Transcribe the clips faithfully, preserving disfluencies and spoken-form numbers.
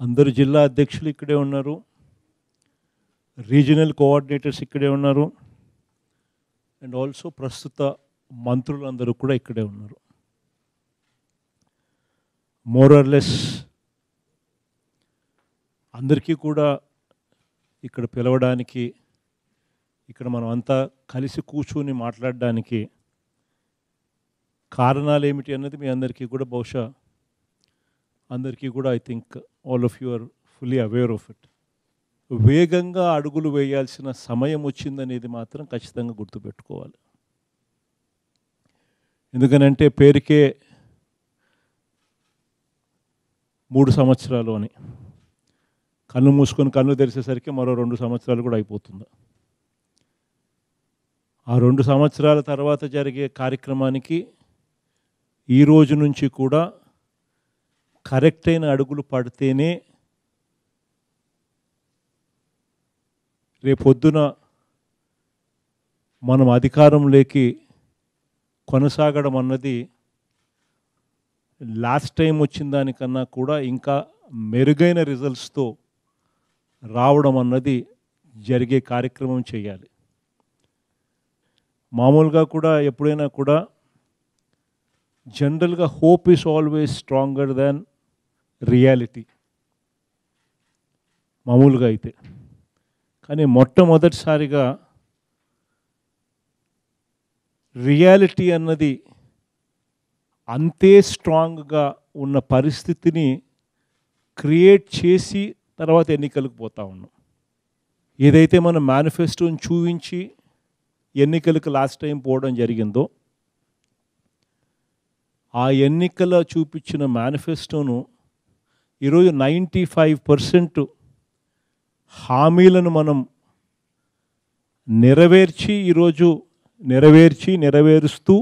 అందరు జిల్లా అధ్యక్షులు ఇక్కడే ఉన్నారు, రీజనల్ కోఆర్డినేటర్స్ ఇక్కడే ఉన్నారు, అండ్ ఆల్సో ప్రస్తుత మంత్రులందరూ కూడా ఇక్కడే ఉన్నారు. మోర్ ఆర్ లెస్ అందరికీ కూడా ఇక్కడ పిలవడానికి, ఇక్కడ మనం అంతా కలిసి కూర్చుని మాట్లాడడానికి కారణాలు ఏమిటి అన్నది మీ అందరికీ కూడా బహుశా అందరికీ కూడా I think all of you are fully aware of it. వేగంగా అడుగులు వేయాల్సిన సమయం వచ్చిందనేది మాత్రం ఖచ్చితంగా గుర్తుపెట్టుకోవాలి. ఎందుకనంటే పేరుకే మూడు సంవత్సరాలు అని, కన్ను మూసుకొని కన్ను తెరిచేసరికి మరో రెండు సంవత్సరాలు కూడా అయిపోతుంది. ఆ రెండు సంవత్సరాల తర్వాత జరిగే కార్యక్రమానికి ఈ రోజు నుంచి కూడా కరెక్ట్ అయిన అడుగులు పడితేనే రేపొద్దున మనం అధికారంలోకి కొనసాగడం అన్నది లాస్ట్ టైం వచ్చిన దానికన్నా కూడా ఇంకా మెరుగైన రిజల్ట్స్తో రావడం అన్నది జరిగే కార్యక్రమం చేయాలి. మామూలుగా కూడా ఎప్పుడైనా కూడా జనరల్గా hope is always stronger than reality మామూలుగా అయితే. కానీ మొట్టమొదటిసారిగా రియాలిటీ అన్నది అంతే స్ట్రాంగ్గా ఉన్న పరిస్థితిని క్రియేట్ చేసి తర్వాత ఎన్నికలకు పోతా ఉన్నాం. ఏదైతే మనం మేనిఫెస్టోని చూపించి ఎన్నికలకు లాస్ట్ టైం పోవడం జరిగిందో, ఆ ఎన్నికల చూపించిన మేనిఫెస్టోను ఈరోజు నైంటీ ఫైవ్ పర్సెంట్ హామీలను మనం నెరవేర్చి ఈరోజు నెరవేర్చి నెరవేరుస్తూ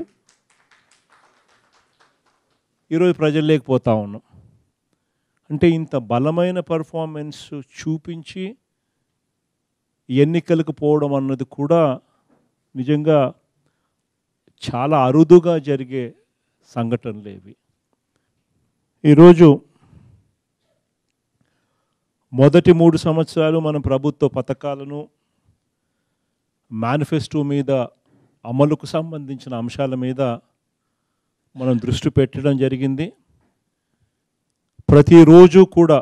ఈరోజు ప్రజల్లోకి పోతా ఉన్నాం. అంటే ఇంత బలమైన పర్ఫార్మెన్స్ చూపించి ఎన్నికలకు పోవడం అన్నది కూడా నిజంగా చాలా అరుదుగా జరిగే సంఘటనలు ఇవి. ఈరోజు మొదటి మూడు సంవత్సరాలు మనం ప్రభుత్వ పథకాలను, మేనిఫెస్టో మీద, అమలుకు సంబంధించిన అంశాల మీద మనం దృష్టి పెట్టడం జరిగింది. ప్రతిరోజు కూడా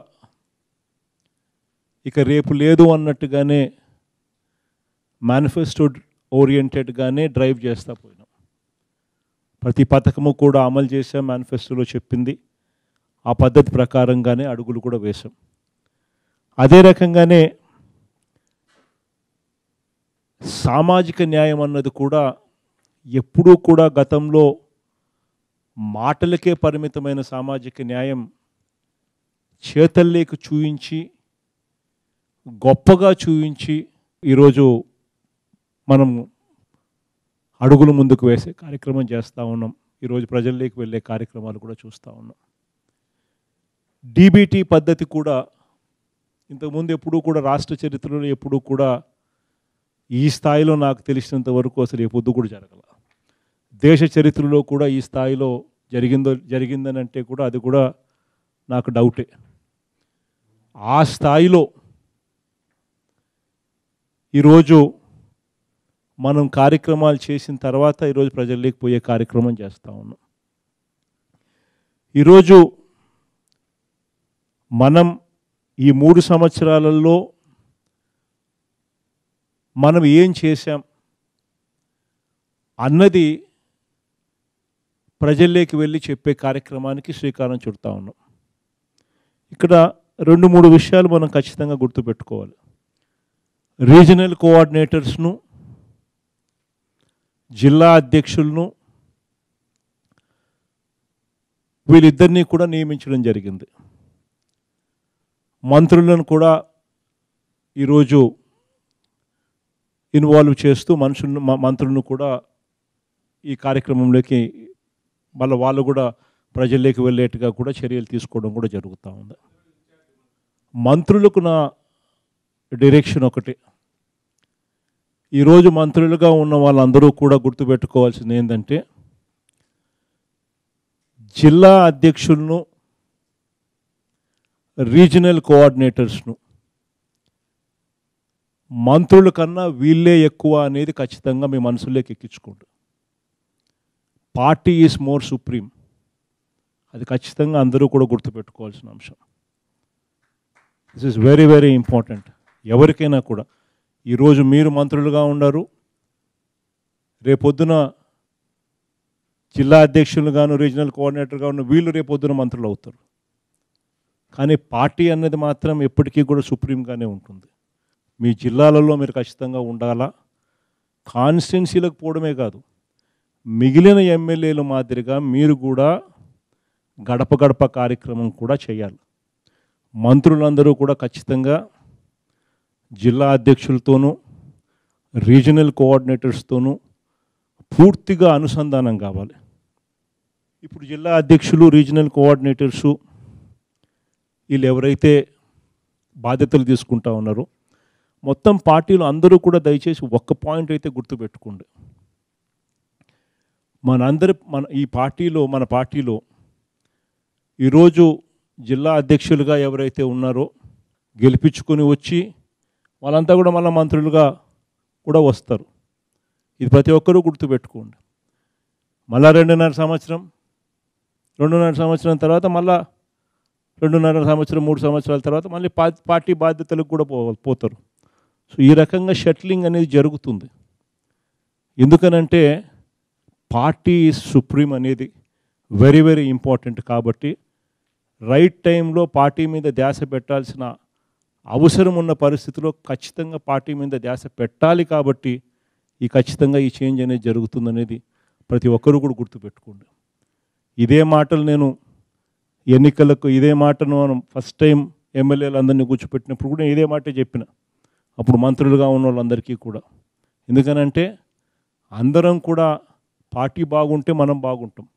ఇక రేపు లేదు అన్నట్టుగానే మేనిఫెస్టో ఓరియంటెడ్గానే డ్రైవ్ చేస్తూ పోయినాం. ప్రతి పథకము కూడా అమలు చేసాం, మేనిఫెస్టోలో చెప్పింది ఆ పద్ధతి ప్రకారంగానే అడుగులు కూడా వేశాం. అదే రకంగానే సామాజిక న్యాయం అన్నది కూడా ఎప్పుడూ కూడా గతంలో మాటలకే పరిమితమైన సామాజిక న్యాయం చేతల్లోకి చూయించి గొప్పగా చూయించి ఈరోజు మనం అడుగులు ముందుకు వేసే కార్యక్రమం చేస్తూ ఉన్నాం. ఈరోజు ప్రజల్లోకి వెళ్ళే కార్యక్రమాలు కూడా చూస్తూ ఉన్నాం. డీబీటీ పద్ధతి కూడా ఇంతకుముందు ఎప్పుడూ కూడా రాష్ట్ర చరిత్రలో ఎప్పుడూ కూడా ఈ స్థాయిలో నాకు తెలిసినంత వరకు అసలు ఏ పొద్దు కూడా జరగల. దేశ చరిత్రలో కూడా ఈ స్థాయిలో జరిగిందో జరిగిందని అంటే కూడా అది కూడా నాకు డౌటే. ఆ స్థాయిలో ఈరోజు మనం కార్యక్రమాలు చేసిన తర్వాత ఈరోజు ప్రజల్లోకి పోయే కార్యక్రమం చేస్తూ ఉన్నాం. ఈరోజు మనం ఈ మూడు సంవత్సరాలలో మనం ఏం చేశాం అన్నది ప్రజల్లోకి వెళ్ళి చెప్పే కార్యక్రమానికి శ్రీకారం చుడతా ఉన్నాం. ఇక్కడ రెండు మూడు విషయాలు మనం ఖచ్చితంగా గుర్తుపెట్టుకోవాలి. రీజనల్ కోఆర్డినేటర్స్ను, జిల్లా అధ్యక్షులను వీళ్ళిద్దరినీ కూడా నియమించడం జరిగింది. మంత్రులను కూడా ఈరోజు ఇన్వాల్వ్ చేస్తూ మనుషులను మంత్రులను కూడా ఈ కార్యక్రమంలోకి మళ్ళీ వాళ్ళు కూడా ప్రజల్లోకి వెళ్ళేట్టుగా కూడా చర్యలు తీసుకోవడం కూడా జరుగుతూ ఉంది. మంత్రులకు నా డైరెక్షన్ ఒకటి, ఈరోజు మంత్రులుగా ఉన్న వాళ్ళందరూ కూడా గుర్తుపెట్టుకోవాల్సింది ఏంటంటే, జిల్లా అధ్యక్షులను రీజనల్ కోఆర్డినేటర్స్ను మంత్రుల కన్నా వీళ్ళే ఎక్కువ అనేది ఖచ్చితంగా మీ మనసులోకి ఎక్కించుకోండి. పార్టీ ఈజ్ మోర్ సుప్రీం, అది ఖచ్చితంగా అందరూ కూడా గుర్తుపెట్టుకోవాల్సిన అంశం. This is very very important. ఎవరికైనా కూడా ఈరోజు మీరు మంత్రులుగా ఉన్నారు, రేపొద్దున జిల్లా అధ్యక్షులుగాను రీజనల్ కోఆర్డినేటర్గా ఉన్న వీళ్ళు రేపొద్దున మంత్రులు అవుతారు. కానీ పార్టీ అనేది మాత్రం ఎప్పటికీ కూడా సుప్రీంగానే ఉంటుంది. మీ జిల్లాలలో మీరు ఖచ్చితంగా ఉండాలా. కాన్స్టిట్యున్సీలకు పోవడమే కాదు, మిగిలిన ఎమ్మెల్యేల మాదిరిగా మీరు కూడా గడప గడప కార్యక్రమం కూడా చేయాలి. మంత్రులందరూ కూడా ఖచ్చితంగా జిల్లా అధ్యక్షులతోనూ రీజనల్ కోఆర్డినేటర్స్తోనూ పూర్తిగా అనుసంధానం కావాలి. ఇప్పుడు జిల్లా అధ్యక్షులు రీజనల్ కోఆర్డినేటర్సు వీళ్ళు ఎవరైతే బాధ్యతలు తీసుకుంటా ఉన్నారో మొత్తం పార్టీలు అందరూ కూడా దయచేసి ఒక్క పాయింట్ అయితే గుర్తుపెట్టుకోండి. మనందరి మన ఈ పార్టీలో మన పార్టీలో ఈరోజు జిల్లా అధ్యక్షులుగా ఎవరైతే ఉన్నారో గెలిపించుకొని వచ్చి వాళ్ళంతా కూడా మళ్ళీ మంత్రులుగా కూడా వస్తారు. ఇది ప్రతి ఒక్కరూ గుర్తుపెట్టుకోండి. మళ్ళా రెండున్నర సంవత్సరం రెండున్నర సంవత్సరం తర్వాత మళ్ళా రెండున్నర సంవత్సరం మూడు సంవత్సరాల తర్వాత మళ్ళీ పార్టీ బాధ్యతలకు కూడా పో పోతారు సో ఈ రకంగా షట్లింగ్ అనేది జరుగుతుంది. ఎందుకనంటే పార్టీ సుప్రీం అనేది వెరీ వెరీ ఇంపార్టెంట్. కాబట్టి రైట్ టైంలో పార్టీ మీద ధ్యాస పెట్టాల్సిన అవసరం ఉన్న పరిస్థితిలో ఖచ్చితంగా పార్టీ మీద ధ్యాస పెట్టాలి. కాబట్టి ఈ ఖచ్చితంగా ఈ చేంజ్ అనేది జరుగుతుందనేది ప్రతి ఒక్కరూ కూడా గుర్తుపెట్టుకోండి. ఇదే మాటలు నేను ఎన్నికలకు ఇదే మాటను ఫస్ట్ టైం ఎమ్మెల్యేలు అందరినీ కూర్చోపెట్టినప్పుడు కూడా ఇదే మాట చెప్పిన, అప్పుడు మంత్రులుగా ఉన్న వాళ్ళందరికీ కూడా. ఎందుకనంటే అందరం కూడా పార్టీ బాగుంటే మనం బాగుంటాం.